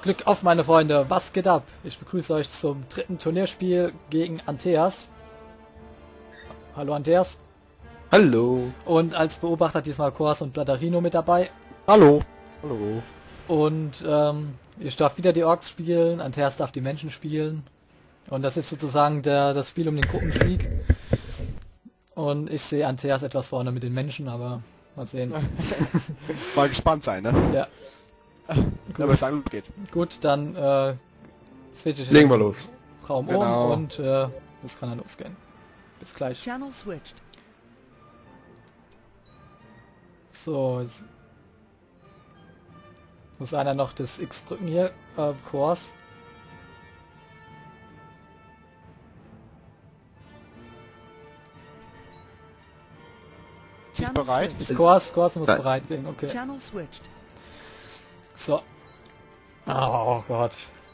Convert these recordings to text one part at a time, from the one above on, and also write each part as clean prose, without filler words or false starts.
Glück auf, meine Freunde, was geht ab? Ich begrüße euch zum dritten Turnierspiel gegen Anteas. Hallo Anteas. Hallo. Und als Beobachter diesmal Kors und Bladarino mit dabei. Hallo. Hallo. Und ich darf wieder die Orks spielen, Anteas darf die Menschen spielen. Und das ist sozusagen das Spiel um den Gruppensieg. Und ich sehe Anteas etwas vorne mit den Menschen, aber mal sehen. Mal gespannt sein, ne? Ja. Gut. Aber sagen, los geht's. Gut, dann switche ich Legen wir los. Raum Genau. um und es kann dann losgehen. Bis gleich. Channel switched. So, jetzt muss einer noch das X drücken hier, Kors. Sind bereit? Ist Kors muss bereit gehen, okay. Channel switched. So. Oh Gott.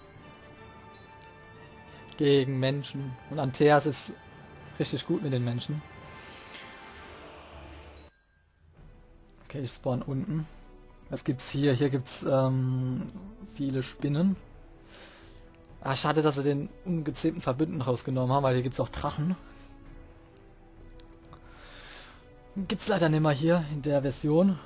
Gegen Menschen. Und Anteas ist richtig gut mit den Menschen. Okay, ich spawn unten. Was gibt's hier? Hier gibt's viele Spinnen. Ah, schade, dass sie den ungezähmten Verbündeten rausgenommen haben, weil hier gibt's auch Drachen. Gibt's leider nicht mehr hier in der Version.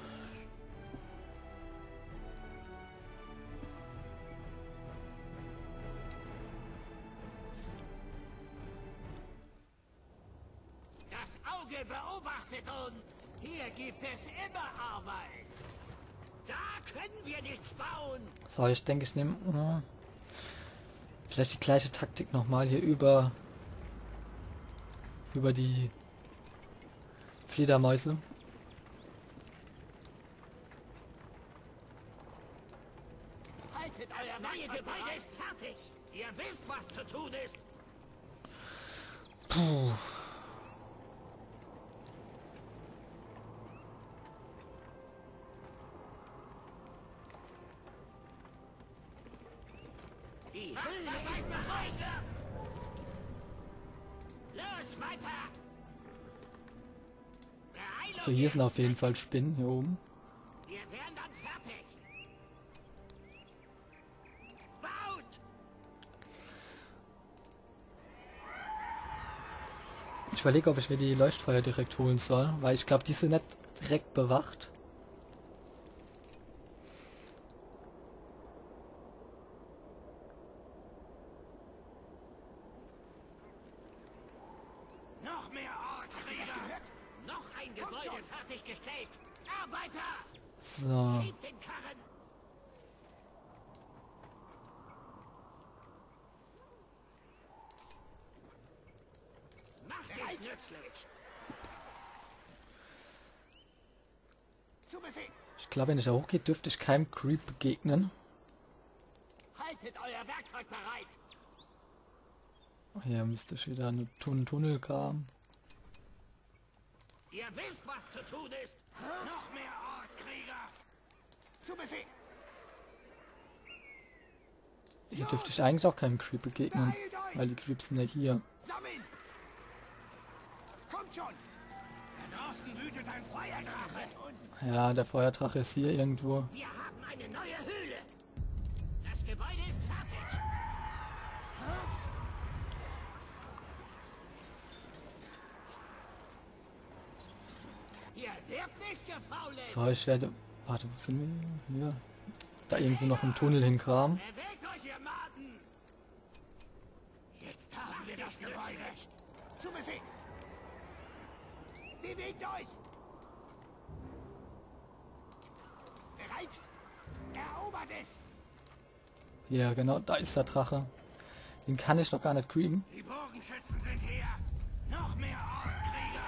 Das Auge beobachtet uns. Hier gibt es immer Arbeit. Da können wir nichts bauen. So, ich denke, ich nehme vielleicht die gleiche Taktik nochmal hier über die Fledermäuse. Haltet euer neue Gebäude ist fertig. Ihr wisst, was zu tun ist. Puh. Die Hülle ist bereit. Los, weiter. Beeilung So, hier sind auf jeden Fall Spinnen hier oben. Wir wären dann fertig. Baut! Ich überlege, ob ich mir die Leuchtfeuer direkt holen soll, weil ich glaube, die sind nicht direkt bewacht. Noch mehr Ortkrieger! Noch ein Gebäude fertiggestellt! Arbeiter! So, Schiebt den Karren! Macht dich nützlich! Zu Befehl! ich glaube, wenn ich da hochgehe, dürfte ich keinem Creep begegnen. Haltet euer Werkzeug bereit! Hier müsste ich wieder einen Tunnel graben. Ihr wisst, was zu tun ist! Noch mehr Ortkrieger! Zu Befehl! Hier dürfte ich eigentlich auch keinem Creep begegnen, weil die Creeps sind ja hier. Sammeln! Kommt schon! Da draußen wütet ein Feuerdrache! Ja, der Feuerdrache ist hier irgendwo. Wir haben eine neue Höhle! Das Gebäude ist fertig! Hier wird nicht gefaulenzt! So, ich werde... Warte, wo sind wir? Hier. Da irgendwo noch einen Tunnel hingraben. Bewegt euch, ihr Maden! Jetzt haben wir das Gebäude! Zu Befehl! Bewegt euch! Bereit? Erobert es! Ja, genau, da ist der Drache. Den kann ich noch gar nicht creepen. Die Bogenschützen sind hier! Noch mehr Ortkrieger!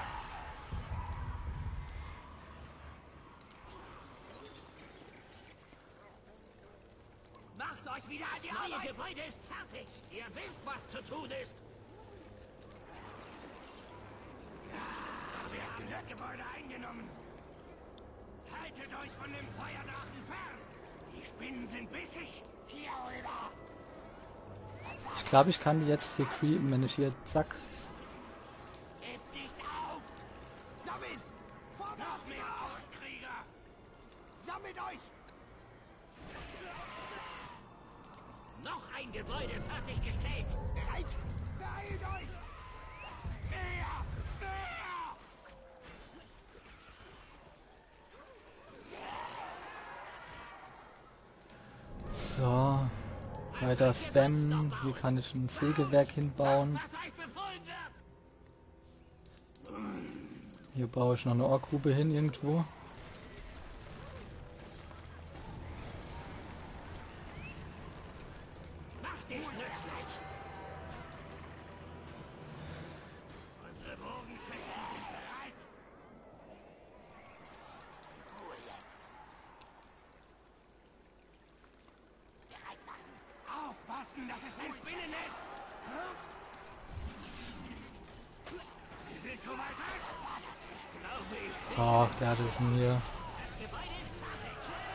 Macht euch wieder an die Arbeit! Das neue Gebäude ist fertig! Ihr wisst, was zu tun ist! Wir haben das Gebäude eingenommen! Haltet euch von dem Feuerdrachen fern! Die Spinnen sind bissig! Hier rüber! Ich glaube, ich kann die jetzt hier creepen, wenn ich hier... Zack. Gebt nicht auf! Sammeln! Noch mehr Ortkrieger! Sammelt euch! ein Gebäude fertiggestellt. Bereit? Beeilt euch! Mehr! Mehr! So, weiter spammen. Hier kann ich ein Sägewerk hinbauen. Was euch befohlen wird! Hier baue ich noch eine Orkgrube hin irgendwo. Macht dich nützlich! Unsere Bogenschützen sind bereit. Ruhe jetzt. Bereit machen. Aufpassen, das ist ein Spinnennest! Sie sind so weit weg! Glaube ich. Ach, der hatte schon hier. Das Gebäude ist fertig.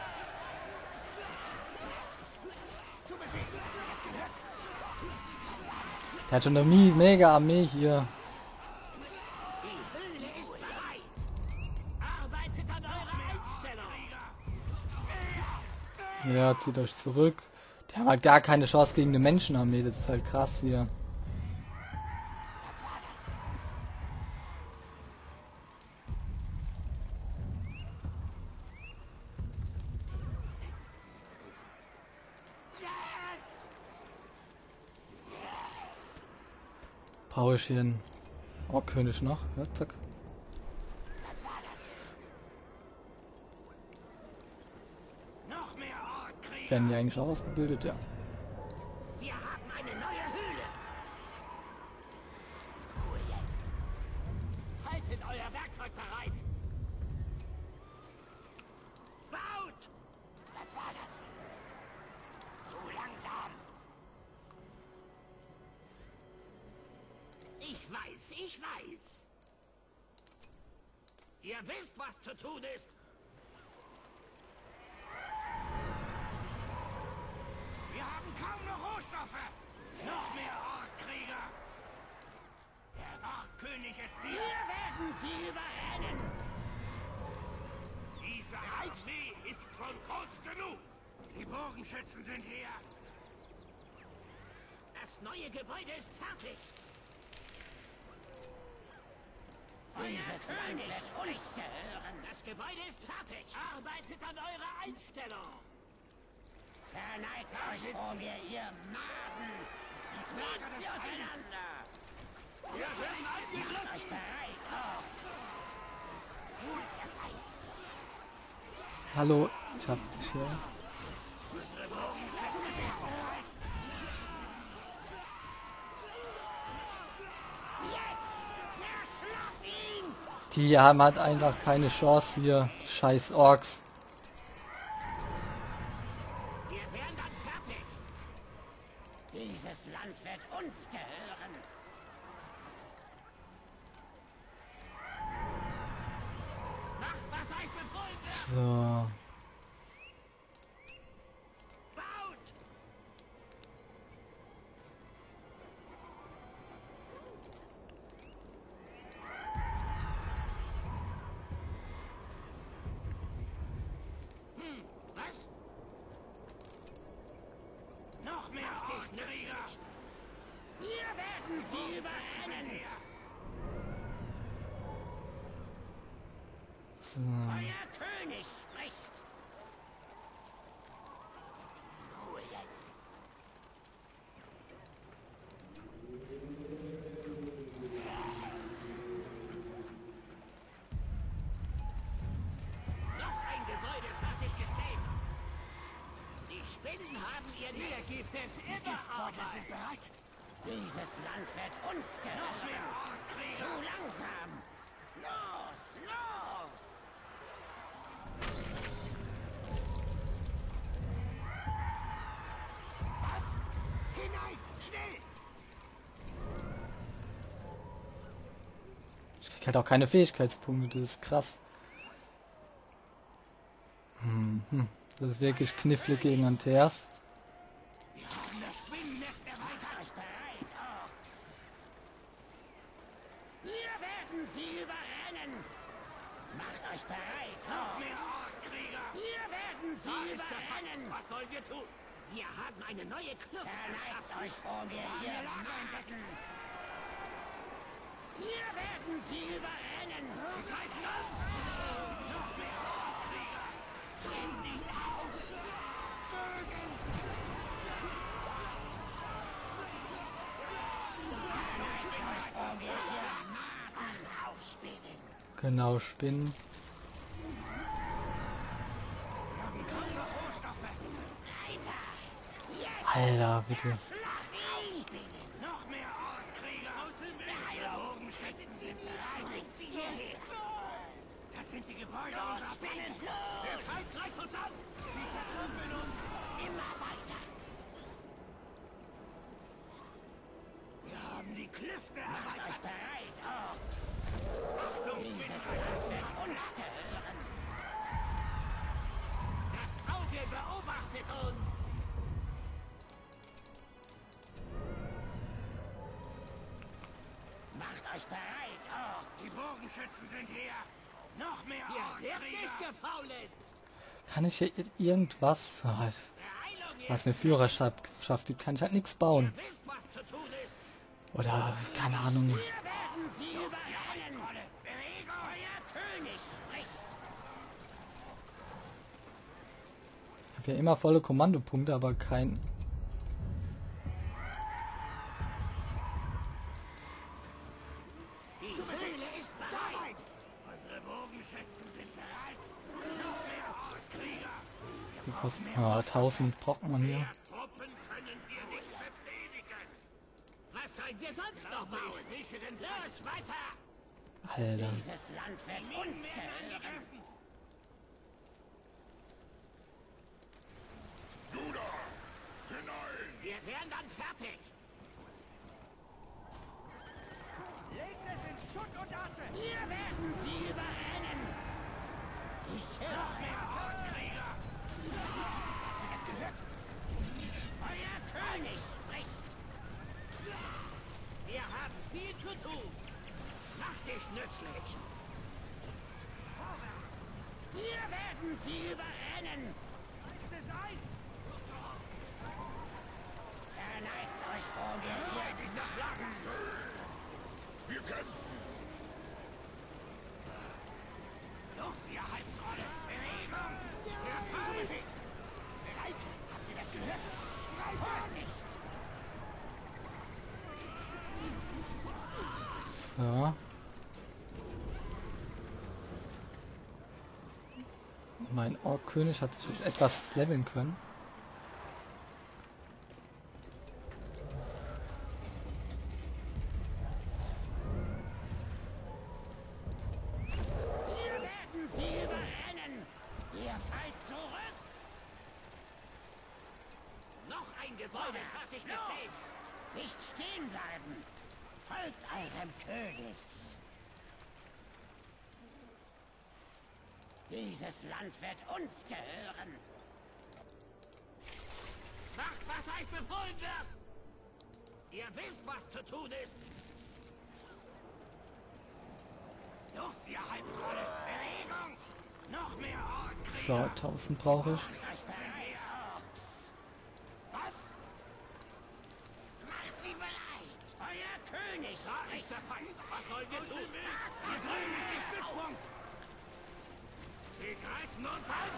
Zu Befehl. Das gehört. Der hat schon eine mega Armee hier. Die Höhle ist bereit. Arbeitet an eurer Einstellung. Ja, zieht euch zurück. Der hat halt gar keine Chance gegen eine Menschenarmee. Das ist halt krass hier. Brauche ich hier einen Orkkönig noch? Ja, zack. Noch mehr Orkkrieger. Werden die eigentlich auch ausgebildet? Ja. Wir haben eine neue Höhle. Ruhe jetzt. Haltet euer Werkzeug bereit. Baut! Was war das? Zu langsam. Ich weiß, ich weiß. Ihr wisst, was zu tun ist. Wir haben kaum noch Rohstoffe. Noch mehr Orkkrieger. Der Orkkönig ist hier. Wir werden sie überrennen. Diese Armee ist schon groß genug. Die Bogenschützen sind hier. Das neue Gebäude ist fertig. Dieses Land wird uns gehören. Das Gebäude ist fertig. Arbeitet an eurer Einstellung. Verneigt euch vor mir, ihr Maden! Das Lager sie auseinander! Wir werden angegriffen! Macht euch bereit, Orks! Wo ist der Feind? Hallo, ich hab dich hier. Unsere Bogenschützen sind bereit! Jetzt! Erschlagt ihn! Die haben halt einfach keine Chance hier. Scheiß Orks. Wir werden dann fertig! Dieses Land wird uns gehören! Macht, was euch befohlen wird! So. Baut! Was? Noch mehr Orkkrieger! Wir werden sie überrennen! So. Euer König spricht! Ruhe jetzt! Noch ein Gebäude fertiggestellt! Die Spinnen haben ihr Nest. Hier gibt es immer Arbeit! Sind bereit. Dieses Land wird uns gehören! Noch mehr Orkkrieger! Zu langsam! Los, los! Was? Hinein! Schnell! Ich krieg halt auch keine Fähigkeitspunkte, das ist krass. Das ist wirklich knifflig gegen Anteas. Wir haben das Spinnennest erweitert! Euch bereit, Orks! Wir werden sie überrennen! Macht euch bereit, Orks! Noch mehr Orkkrieger! Wir werden sie überrennen! Was sollen wir tun? Wir haben eine neue Kluft erschaffen. Euch vor mir, ihr Lagerdecken. Wir werden sie überrennen. Sie greifen an. Noch mehr Krieger. Bring nicht auf. Euch vor mir, ihr Magen aufspinnen. Genau, Spinnen. Alter, bitte. Noch mehr Orkkrieger aus dem Bogenschützen sind bereit. Bringt sie hierher. Das sind die Gebäude unserer Feinde. Der Feind greift uns an. Sie zertrümmeln uns. Immer weiter. Wir haben die Klüfte erweitert. Macht euch bereit, Orks. Achtung, dieses Land wird uns gehören. Das Auge beobachtet uns. Macht euch bereit, Orks! Die Bogenschützen sind hier! Noch mehr Orks! Ihr werdet nicht gefaulenzt! Kann ich hier irgendwas, was mir Führerschaft gibt, kann ich halt nichts bauen. Ihr wisst, was zu tun ist! Oder, keine Ahnung. Wir werden sie überrennen! Bewegung! Euer König spricht! Ich habe ja immer volle Kommandopunkte, aber kein... Die Höhle ist bereit! Unsere Bogenschützen sind bereit! Noch mehr Orkkrieger! Die kosten 1000 Brocken an mir. Mehr Truppen können wir nicht befriedigen! Was sollen wir sonst noch bauen? Los, weiter! Alter. Dieses Land wird uns gehören! Wir wären dann fertig! Legt es in Schutt und Asche! Wir werden sie überrennen! Ich höre noch mehr Orkkrieger! Habt ihr das gehört? Euer König spricht! Wir haben viel zu tun! Mach dich nützlich! Wir werden sie überrennen! Verneigt euch vor mir, ihr Flaggen! Wir kämpfen! Los, ihr Halbtrolle! Bewegung! Der Feind! Bereit? Habt ihr das gehört? Vorsicht! So. Mein Orkkönig hat sich jetzt etwas leveln können. Wir werden sie überrennen! Ihr fallt zurück! Noch ein Gebäude hat sich gesehen! Nicht stehen bleiben! Folgt eurem König! Dieses Land wird uns gehören! Macht, was euch befohlen wird! Ihr wisst, was zu tun ist! Los, ihr Halbtrolle! Bewegung! Noch mehr Orks! So, 1000 brauche ich. Was? Macht sie bereit! Euer König! Da ist der Feind! Was sollen wir tun? Hier drüben ist der Stützpunkt! Sie greifen uns an!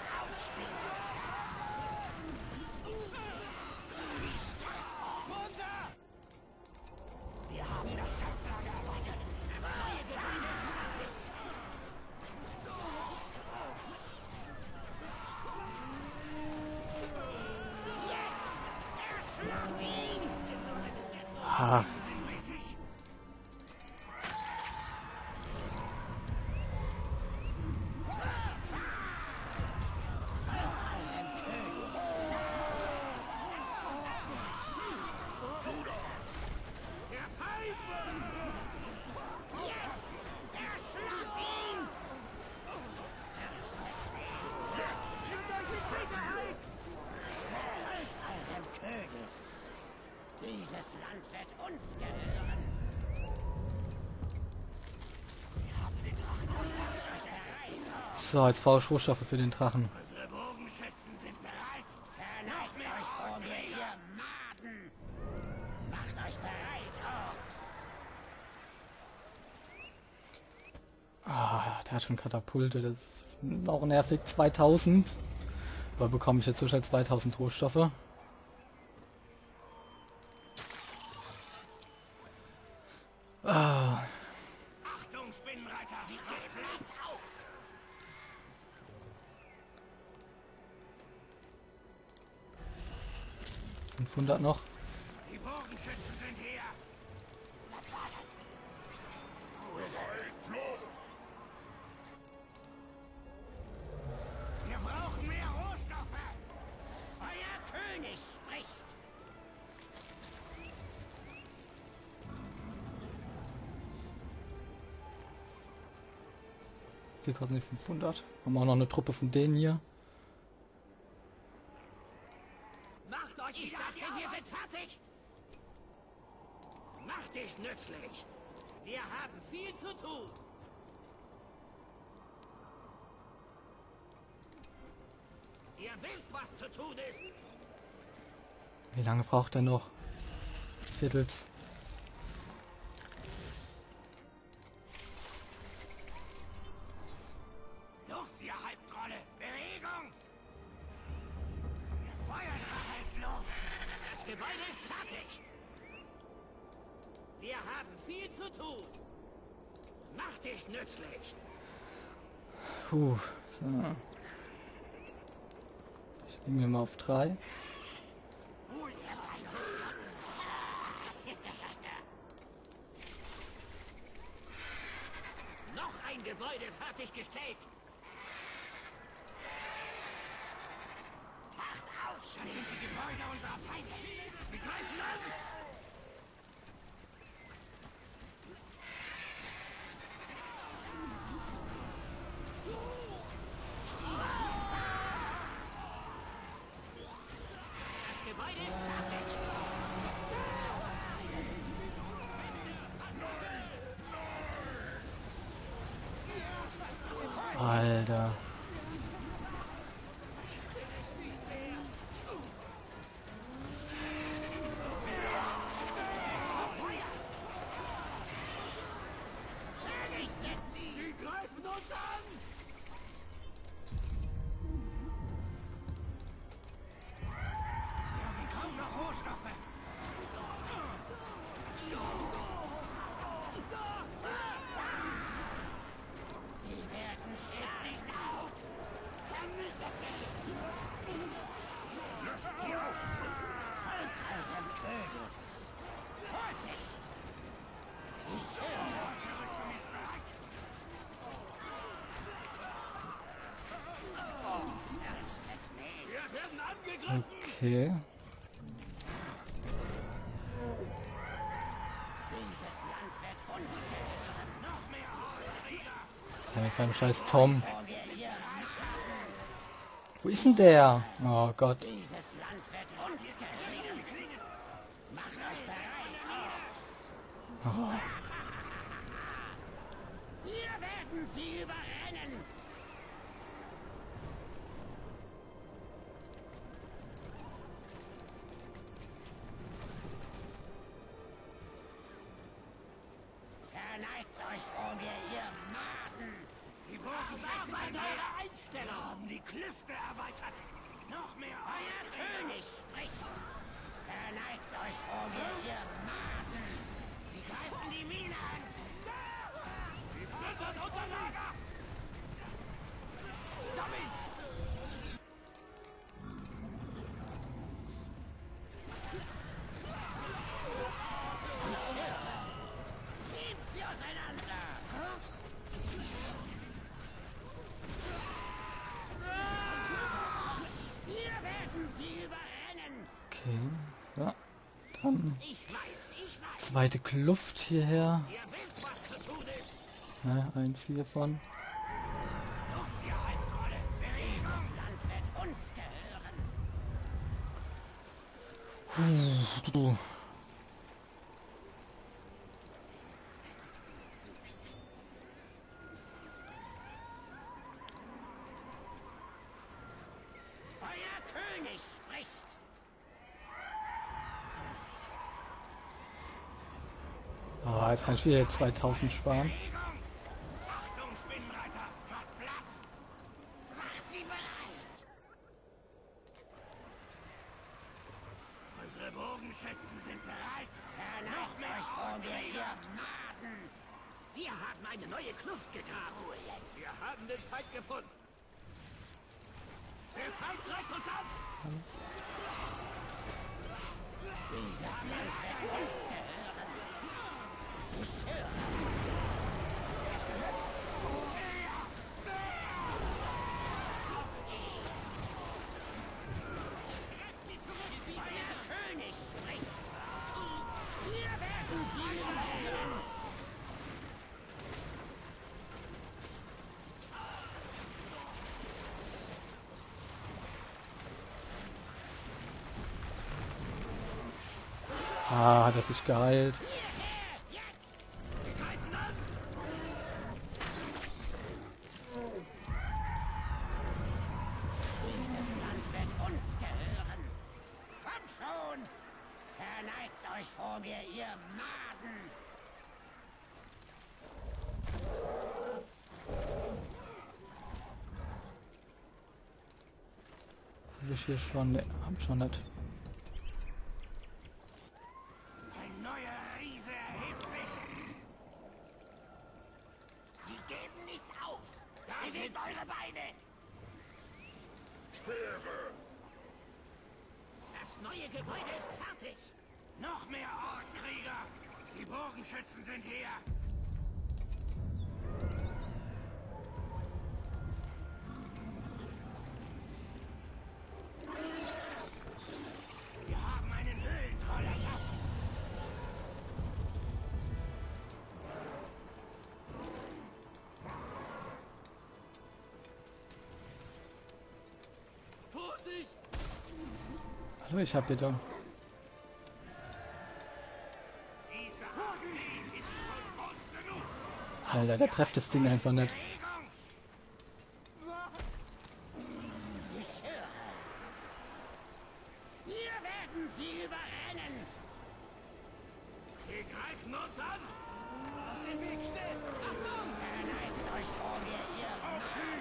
Wunder! Wir haben das Schatzlager erweitert! Das neue Gebäude ist fertig! Jetzt! Erschlag ihn! Ah, Der Feind! Jetzt! Erschlag ihn! Bringt euch in Sicherheit! Folgt eurem König! Dieses Land wird uns gehören! Wir haben den Drachen bereit! so, jetzt brauche ich Rohstoffe für den Drachen. Unsere Bogenschützen sind bereit! Verneigt euch vor mir, der hat schon Katapulte, das ist auch nervig. 2000. Aber bekomme ich jetzt so schnell 2000 Rohstoffe? Ah, Achtung, Spinnenreiter! Sie geben Platz auf! 500 noch. Die Bogenschützen sind hier! Wir brauchen mehr Rohstoffe! Euer König spricht! Wie kosten die 500? Haben wir auch noch eine Truppe von denen hier. Macht euch ich dachte, wir sind fertig! Macht dich nützlich! Wir haben viel zu tun! Ihr wisst, was zu tun ist! Wie lange braucht er noch? Viertels. Los, ihr Halbtrolle! Bewegung! Der Feuerdrache ist los! Das Gebäude ist fertig! Wir haben viel zu tun! Mach dich nützlich! Puh. So. Ich lege mir mal auf 3. Noch ein Gebäude fertiggestellt! Wacht auf! Das sind die Gebäude unserer Feinde! Wir greifen an! Das Gebäude ist fertig! Alter. Sie greifen uns an! Wir haben kaum noch Rohstoffe! Sie werden sterben! Auf! Vernichtet sie! Geh auf! Folgt eurem König! Vorsicht! Die Rüstung ist bereit! Wir werden angegriffen! Okay. Dieses Land wird uns gehören! Noch mehr Krieger! Ja, mit seinem scheiß Tom. Wo ist denn der? Oh Gott. Dieses Land wird uns gehören! Macht euch bereit, Orks! Wir werden sie überrennen! Verneigt euch vor mir, ihr Maden! Die Bogenschützen sind eure Einstellung! Haben die Klüfte erweitert! Noch mehr! Euer König spricht! Verneigt euch vor mir, ihr Maden! Sie greifen die Mine an! Die plündern unser Lager! Sammeln! Nehmt sie auseinander! Wir werden sie überrennen! Okay. Ja. Dann Ich weiß! zweite Kluft hierher. Ihr wisst, was zu tun ist! Ja, eins hiervon. Los, ihr Halbtrolle! Dieses Land wird uns gehören! Du. Euer König spricht! Oh, jetzt kann ich wieder 2000 sparen. Bewegung! Achtung, Spinnenreiter! Bogenschützen sind bereit. Verneigt euch vor mir, ihr Maden. Wir haben eine neue Kluft gegraben. Wir haben den Feind gefunden. Der Feind greift uns an. Dieses Land wird uns gehören. Ich höre. Ah, hat er sich geheilt. Dieses Land wird uns gehören. Kommt schon! Verneigt euch vor mir, ihr Maden! Hab ich hier schon? Ne, hab ich schon nicht. Ein neuer Riese erhebt sich. Sie geben nicht auf. Da sind eure Beine. Speere. Das neue Gebäude ist fertig. Noch mehr Orkkrieger. Die Bogenschützen sind hier. Wir haben einen Höhlentroll erschaffen. Vorsicht! Hallo, ich hab bitte. Diese Armee ist schon groß genug. Alter, der trifft das Ding einfach nicht. Ich höre. Wir werden sie überrennen. Sie greifen uns an. Aus dem Weg schnell. Achtung! Verneigt euch vor mir, ihr Maden.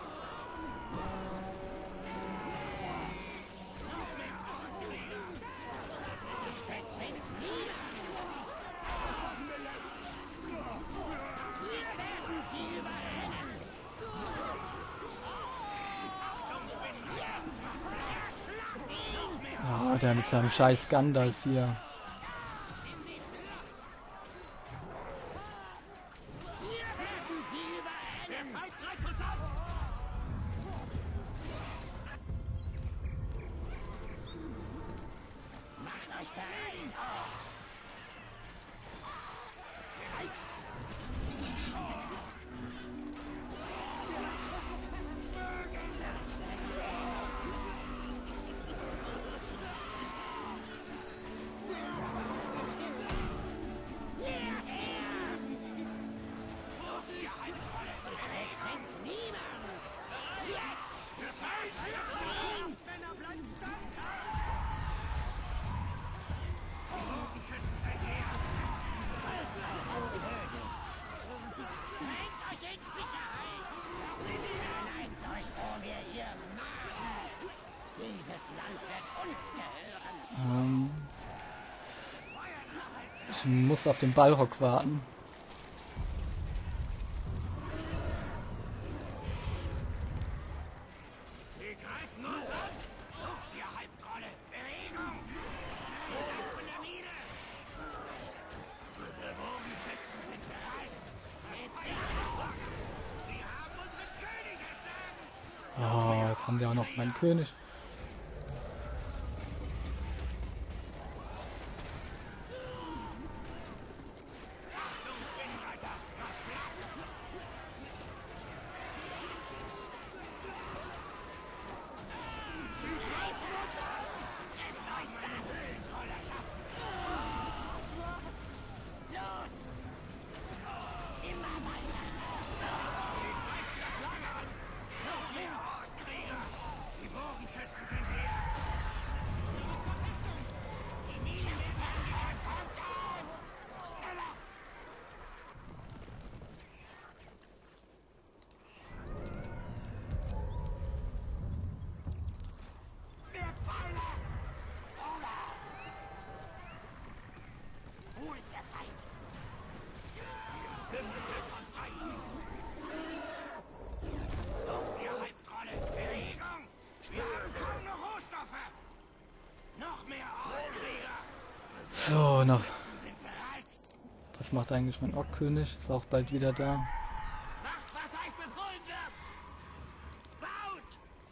Noch mehr Orkkrieger. Ich verzwingt niemand. Wir werden sie überrennen. Ah, der mit seinem scheiß Gandalf hier. Wir werden sie überrennen. Der Feind greift uns an. Macht euch bereit. Zwingt niemand. Jetzt! Männer, bleibt stand! Die Bogenschützen sind hier! Bringt euch in Sicherheit! Verneigt euch vor mir, ihr Maden! Dieses Land wird uns gehören! Ich muss auf den Balrog warten. Wir greifen uns an! Los, ihr Halbtrolle! Bewegung! Schnell weg von der Mine! Unsere Bogenschützen sind bereit! Seht ihr? Sie haben unseren König erschlagen! Oh, jetzt haben wir auch noch meinen König. Achtung, Spinnenreiter! Macht Platz! Esst euch satt! Höhlentroller schaffen! Los! Immer weiter! Noch mehr Orkkrieger! Die Bogenschützen So, noch. Was macht eigentlich mein Orkkönig? Ist auch bald wieder da. Macht, was euch befohlen wird! Baut!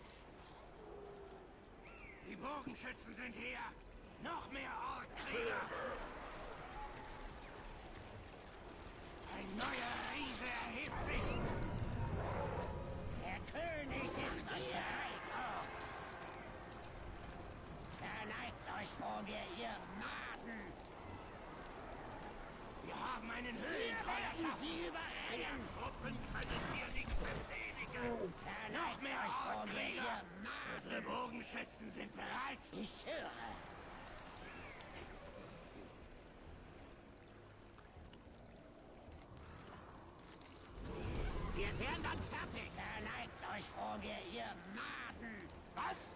Die Bogenschützen sind hier! Noch mehr Orkkrieger! Ein neuer Riese erhebt sich! Der König ist bereit, Orks! Verneigt euch vor mir, ihr Maden! Wir haben einen Höhlentroll erschaffen! Sie überrennen! Truppen können wir nicht befehligen! Noch mehr Orkkrieger! Unsere Bogenschützen sind bereit! Ich höre! Wir wären dann fertig! Verneigt euch vor mir, ihr Maden! Was?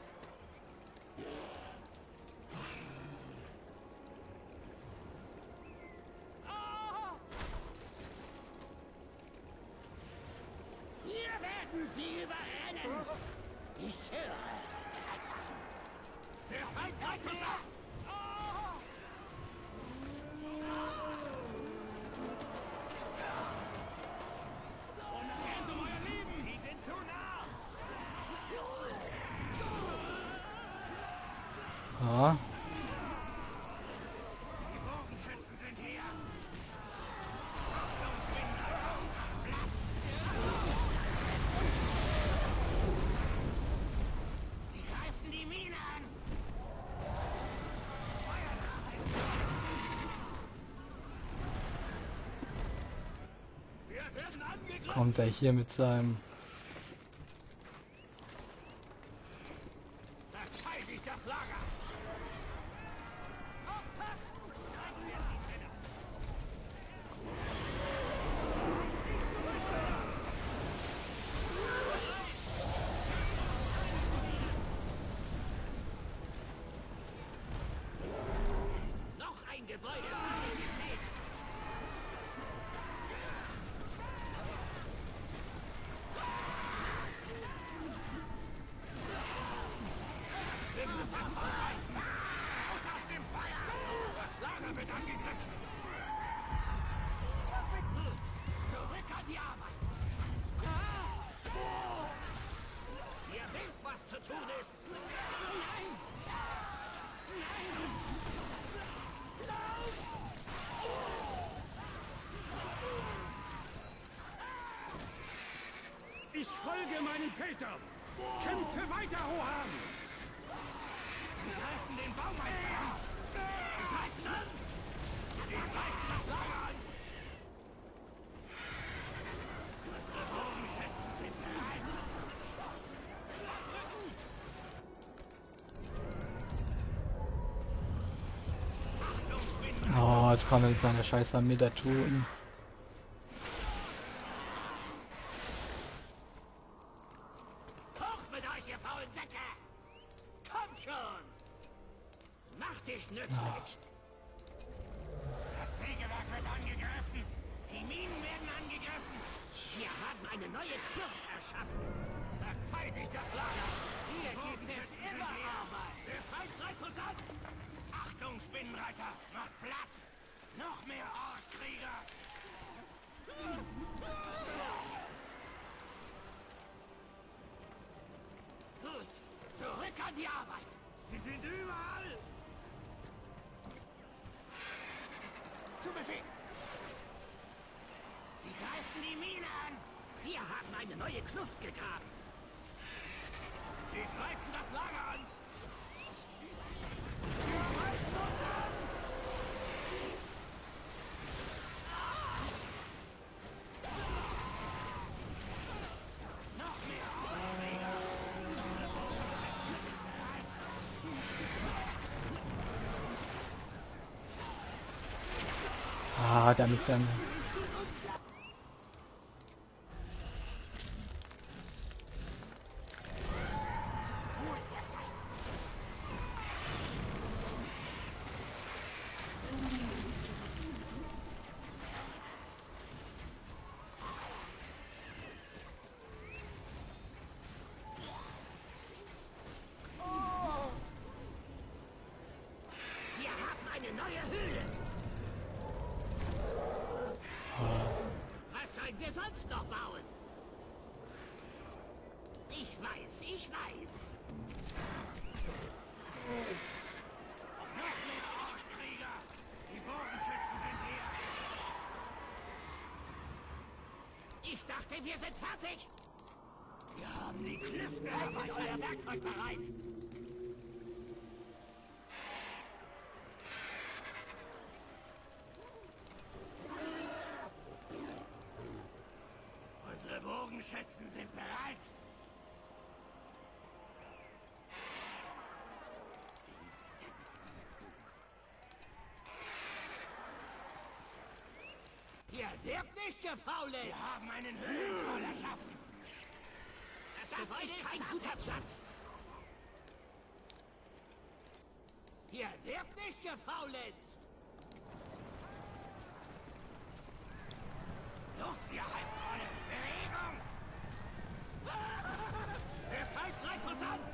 Hier werden sie überrennen! Ich höre! Der Feind greift uns an! Rennt um euer Leben! Die sind zu nah! Ja. Die Bogenschützen sind hier! Sie greifen die Mine an! Wir werden angegriffen! Kommt er hier mit seinem... Verteidigt das Lager! Noch ein Gebäude! Raus aus dem Feuer! Das Lager wird angegriffen! Zurück an die Arbeit! Ihr wisst, was zu tun ist! Nein! Nein! Ich folge meinen Vätern! Kämpfe weiter, Rohan! Sie greifen den Baumeister an! Sie greifen an! Sie greifen das Lager an! Unsere Bogenschützen sind bereit! Achtung, Spinnen! Oh, jetzt kann er mit seiner scheiß Armee da tun. Hoch mit euch, ihr faulen Säcke! Kommt schon! Mach dich nützlich! Das Sägewerk wird angegriffen! Die Minen werden angegriffen! Wir haben eine neue Kluft erschaffen! Verteidigt das Lager! Hier gibt es immer Arbeit! Der Feind greift uns an! Achtung, Spinnenreiter! Macht Platz! Noch mehr Orkkrieger! Gut, zurück an die Arbeit! Sie sind überall! Zu Befehl! Sie greifen die Mine an! Wir haben eine neue Kluft gegraben! Sie greifen das Lager an! Sie greifen uns an! Noch mehr Orkkrieger! Ah, damit seinem... Wir haben eine neue sonst noch bauen? Ich weiß, ich weiß. Noch mehr Orkkrieger! Die Bogenschützen sind hier! Ich dachte, wir sind fertig! Wir haben die Klüfte erweitert. Euer Werkzeug bereit! Unsere Bogenschützen sind bereit! Ihr werdet nicht gefaulenzt! Wir haben einen Höhlentroll erschaffen! Das ist kein guter Platz! Ihr werdet nicht gefaulenzt! Los, ihr Halbtrolle! Bewegung! Der Feind greift uns an!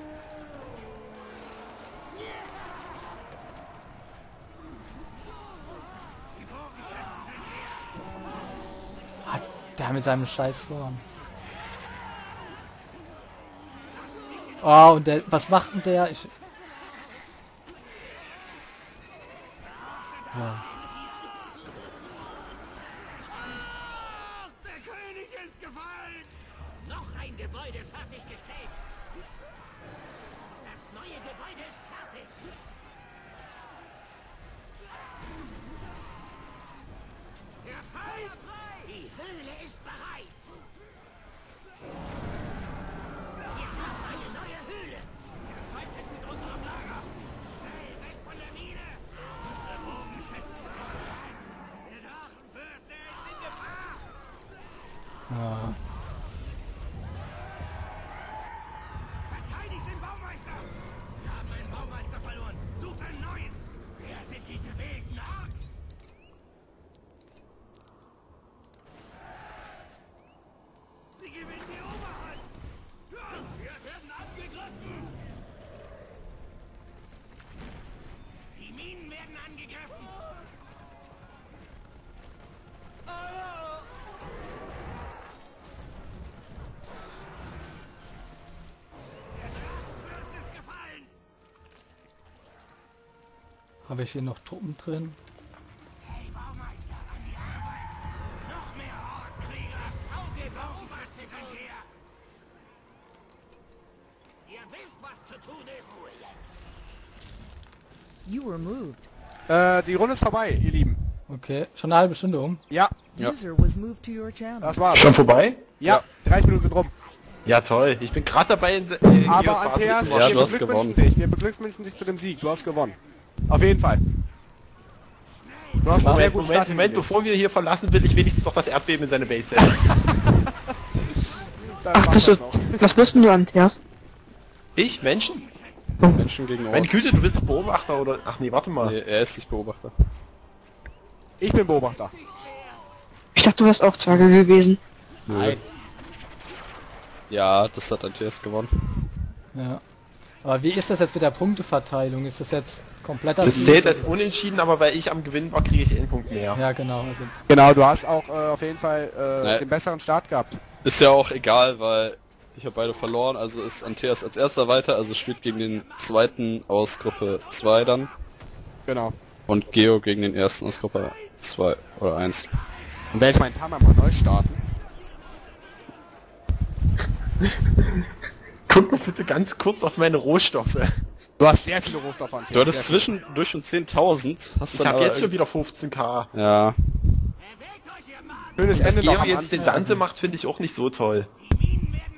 Die Bogenschützen sind hier! Hat der mit seinem Scheißhorn. Oh, und der, was macht denn der? Ich... Ja. Der König ist gefallen! Noch ein Gebäude fertiggestellt! Das neue Gebäude ist fertig! Der Feind! Die Höhle ist bereit! Wir haben eine neue Höhle! Der Feind ist in unserem Lager! Schnell weg von der Mine! Unsere Bogenschützen sind bereit! Der Drachenfürst, ist in Gefahr! Ja. Verteidigt den Baumeister! Wir haben einen Baumeister verloren! Sucht einen neuen! Wer sind diese wilden Orks? Sie gewinnen die Oberhand! Ja, wir werden angegriffen! Die Minen werden angegriffen! Der Drachenfürst ist gefallen! Habe ich hier noch Truppen drin? Hey Baumeister, an die Arbeit! Noch mehr Orkkrieger! Die Bogenschützen sind hier! Ihr wisst, was zu tun ist! Ruhe jetzt! You were moved. Die Runde ist vorbei, ihr Lieben. Okay, schon eine halbe Stunde um. Ja, User was moved to your channel. das war's. Schon vorbei? Ja, 30 Minuten sind rum. Ja, toll. Ich bin gerade dabei in Aber Geos Andreas, Phase Ja, wir du hast beglückwünschen gewonnen. dich. Wir beglückwünschen dich zu dem Sieg. Du hast gewonnen. Auf jeden Fall. Du hast einen sehr Moment, guten Start Moment, hingelegt. bevor wir hier verlassen, will ich wenigstens noch das Erdbeben in seine Base setzen. Dann mach Bist das du, noch. was bist denn du, Andreas? Ich? Menschen? Menschen gegen Meine Orks. Güte, du bist doch Beobachter, oder? Ach nee, warte mal. Nee, er ist nicht Beobachter. Ich bin Beobachter. Ich dachte, du wärst auch Zwerge gewesen. Nein. Ja, das hat Andreas gewonnen. Ja. Aber wie ist das jetzt mit der Punkteverteilung? Ist das jetzt kompletter Das Sieg? zählt als unentschieden, aber weil ich am Gewinn war, kriege ich einen Punkt mehr. Ja, genau. Also, Genau, du hast auch auf jeden Fall Nee. den besseren Start gehabt. Ist ja auch egal, weil ich habe beide verloren, also ist Andreas als erster weiter, also spielt gegen den zweiten aus Gruppe 2 dann. Genau. Und Geo gegen den ersten aus Gruppe 2 oder 1. Und werde ich meinen Timer mal neu starten. Guck doch bitte ganz kurz auf meine Rohstoffe. Du hast sehr viele Rohstoffe an. Du hattest zwischendurch schon 10.000, hast Ich dann habe aber jetzt schon wieder 15k. Ja, Bewegt euch, ihr Mann! Schönes Ende Geo noch am jetzt den Anfang. Dante macht, finde ich auch nicht so toll. Die Minen werden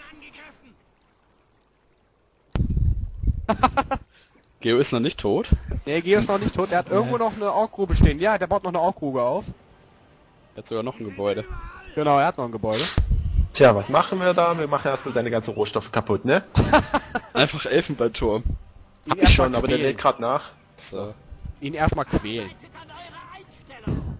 angegriffen! Geo ist noch nicht tot. Nee, Geo ist noch nicht tot. Der hat irgendwo noch eine Orkgrube stehen. Ja, der baut noch eine Orkgrube auf. Er hat sogar noch ein Gebäude. Genau, er hat noch ein Gebäude. Tja, was machen wir da? Wir machen erstmal seine ganzen Rohstoffe kaputt, ne? Einfach Elfenbeinturm. Ihn Hab ich erstmal schon, aber der quälen. lädt gerade nach. So. Ihn erstmal quälen. Arbeitet an eurer Einstellung!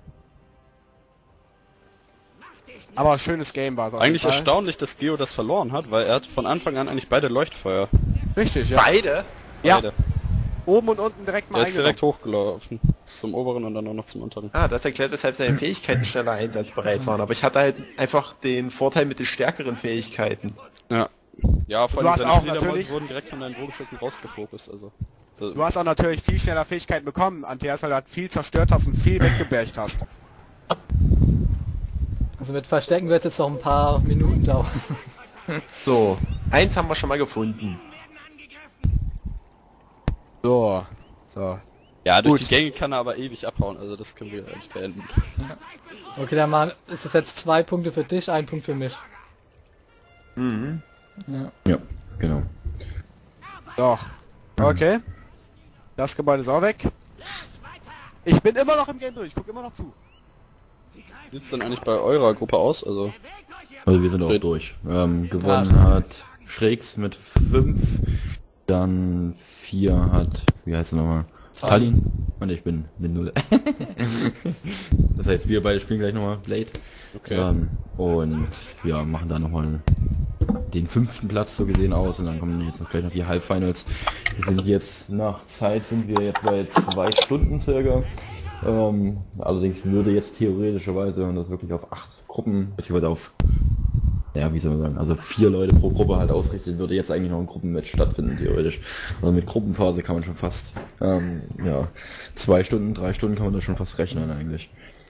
Macht dich nicht! Aber schönes Game war es auf Eigentlich jeden Fall. erstaunlich, dass Geo das verloren hat, weil er hat von Anfang an eigentlich beide Leuchtfeuer. Richtig, ja. Beide? Ja, Beide. oben und unten direkt mal Er ist direkt eingenommen. hochgelaufen. Zum oberen und dann auch noch zum unteren. Ah, das erklärt, weshalb seine Fähigkeiten schneller einsatzbereit waren. Aber ich hatte halt einfach den Vorteil mit den stärkeren Fähigkeiten. Ja. Ja, vor Du allem hast seine auch Fledermäuse natürlich- wurden direkt von deinen Bogenschüssen rausgefokust, also. Du hast auch natürlich viel schneller Fähigkeiten bekommen, Anteas, weil du halt viel zerstört hast und viel weggebergt hast. Also mit Verstecken wird jetzt noch ein paar Minuten dauern. So, eins haben wir schon mal gefunden. So. Ja, durch Gut. die Gänge kann er aber ewig abhauen, also das können wir eigentlich beenden. Okay, dann mal, ist es jetzt 2 Punkte für dich, 1 Punkt für mich. Ja, genau. So. Okay. Das Gebäude ist auch weg. Ich bin immer noch im Game durch, ich guck immer noch zu. Wie sieht's denn eigentlich bei eurer Gruppe aus? Also, Also wir sind auch durch. Gewonnen hat Schrägs mit 5, dann 4 hat, wie heißt er nochmal? Tallinn. Und ich bin mit 0. Das heißt, wir beide spielen gleich nochmal Blade. okay. Und ja, machen da nochmal den 5. Platz so gesehen aus und dann kommen jetzt noch gleich noch die Halbfinals. Wir sind jetzt nach Zeit sind wir jetzt bei 2 Stunden circa. Allerdings würde jetzt theoretischerweise, wenn man das wirklich auf 8 Gruppen, beziehungsweise auf, ja, wie soll man sagen, also 4 Leute pro Gruppe halt ausrichten, würde jetzt eigentlich noch ein Gruppenmatch stattfinden, theoretisch. Also mit Gruppenphase kann man schon fast, ja, 2 Stunden, 3 Stunden kann man da schon fast rechnen eigentlich.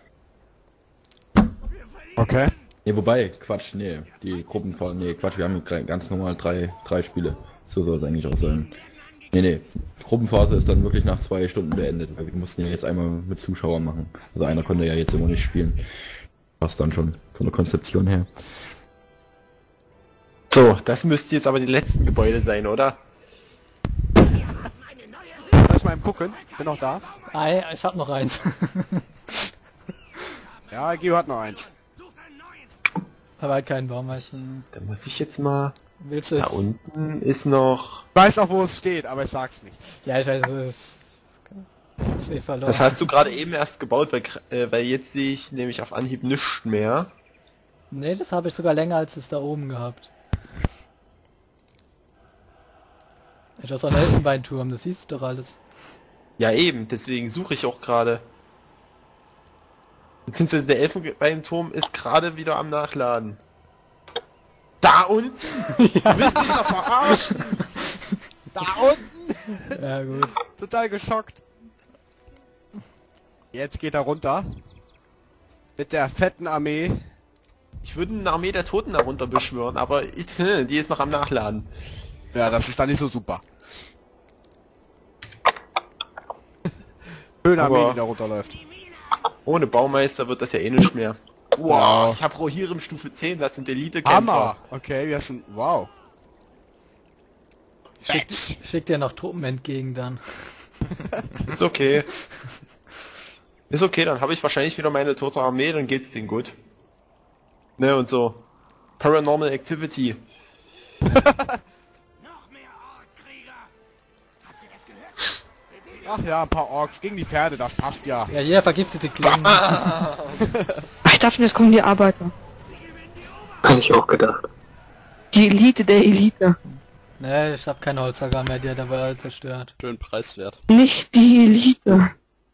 Okay. Ne, wobei, Quatsch, nee, die Gruppenphase, nee, Quatsch, wir haben ganz normal 3 Spiele. So soll es eigentlich auch sein. Nee, Gruppenphase ist dann wirklich nach 2 Stunden beendet, weil wir mussten ja jetzt einmal mit Zuschauern machen. Also einer konnte ja jetzt immer nicht spielen. Passt dann schon von der Konzeption her. So, das müssten jetzt aber die letzten Gebäude sein, oder? Soll ich mal eben gucken? Bin noch da. Ich hab noch eins. Ja, Geo hat noch eins. Aber halt keinen Baumeister. Da muss ich jetzt mal... Willst du Da es? unten ist noch... Ich weiß auch, wo es steht, aber ich sag's nicht. Ja, ich weiß, es ist eh verloren. Das hast du gerade eben erst gebaut, weil jetzt sehe ich nämlich auf Anhieb nichts mehr. Nee, das habe ich sogar länger als es da oben gehabt. Ich habe so einen Elfenbeinturm, das siehst du doch alles. Ja eben, deswegen suche ich auch gerade. Beziehungsweise der Elfenbeinturm ist gerade wieder am Nachladen. Da unten? Du willst mich doch verarschen! Da unten! Ja gut. Total geschockt. Jetzt geht er runter. Mit der fetten Armee. Ich würde eine Armee der Toten darunter beschwören, aber die ist noch am Nachladen. Ja, das ist dann nicht so super. Schöne Armee, Aber- die da runterläuft. Ohne Baumeister wird das ja eh nicht mehr. Wow, Ja. ich habe Rohirrim Stufe 10, das sind Elite-Kämpfer. Hammer! Okay, wir sind... Wow. Schick dir noch Truppen entgegen dann. Ist okay. Ist okay, dann habe ich wahrscheinlich wieder meine tote Armee, dann geht's denen gut. Ne, und so. Paranormal Activity. Noch mehr Orkkrieger! Habt ihr das gehört? Ach ja, ein paar Orks gegen die Pferde, das passt ja. Ja, hier vergiftete Klingen. Ach, ich dachte, jetzt kommen die Arbeiter. Habe ich auch gedacht. Die Elite der Elite. Ne, ich hab keine Holzhacker mehr, der dabei zerstört. Schön preiswert. Nicht die Elite.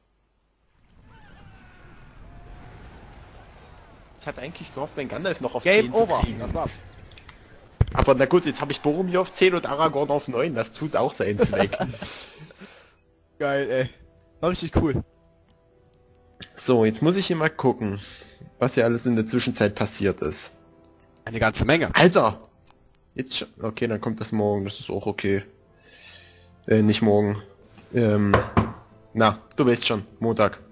Ich hatte eigentlich gehofft, meinen Gandalf noch auf Game 10 over, zu kriegen. das war's. Aber na gut, jetzt habe ich Boromir auf 10 und Aragorn auf 9, das tut auch seinen Zweck. Geil, ey. War richtig cool. So, jetzt muss ich hier mal gucken, was hier alles in der Zwischenzeit passiert ist. Eine ganze Menge. Alter! Jetzt schon. Okay, dann kommt das morgen, das ist auch okay. Nicht morgen. Na, du weißt schon, Montag.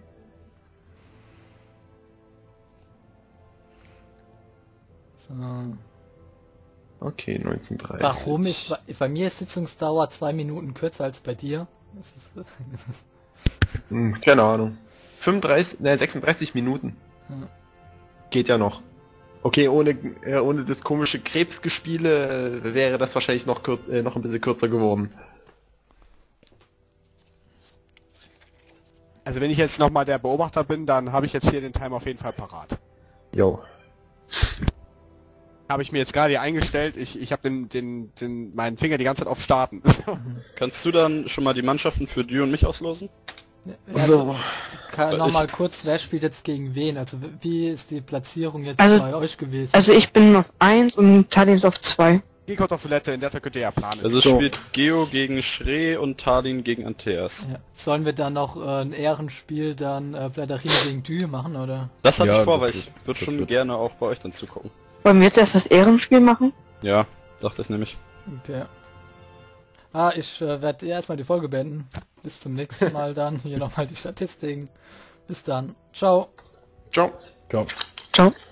So. Okay, 19:30. Warum ist bei mir ist Sitzungsdauer 2 Minuten kürzer als bei dir? Das ist, Keine Ahnung. 36 Minuten. Geht ja noch. Okay, ohne das komische Krebsgespiele wäre das wahrscheinlich noch ein bisschen kürzer geworden. Also wenn ich jetzt nochmal der Beobachter bin, dann habe ich jetzt hier den Timer auf jeden Fall parat. Jo. Habe ich mir jetzt gerade hier eingestellt. Ich habe meinen Finger die ganze Zeit auf Starten. Kannst du dann schon mal die Mannschaften für Dür und mich auslosen? Also, nochmal kurz, wer spielt jetzt gegen wen? Also wie ist die Platzierung jetzt bei euch gewesen? Also ich bin auf 1 und Talin ist auf 2. Geh kurz auf Toilette, in der Zeit könnt ihr ja planen. Also spielt Geo gegen Schree und Talin gegen Anteas. Ja. Sollen wir dann noch ein Ehrenspiel dann Blätterine gegen Dü machen, oder? Das hatte ich vor, weil ich würde schon gerne auch bei euch dann zugucken. Wollen wir jetzt erst das Ehrenspiel machen? Ja, dachte ich nämlich. Okay. Ich werde erstmal die Folge beenden. Bis zum nächsten Mal dann. Hier nochmal die Statistiken. Bis dann. Ciao. Ciao. Ciao. Ciao.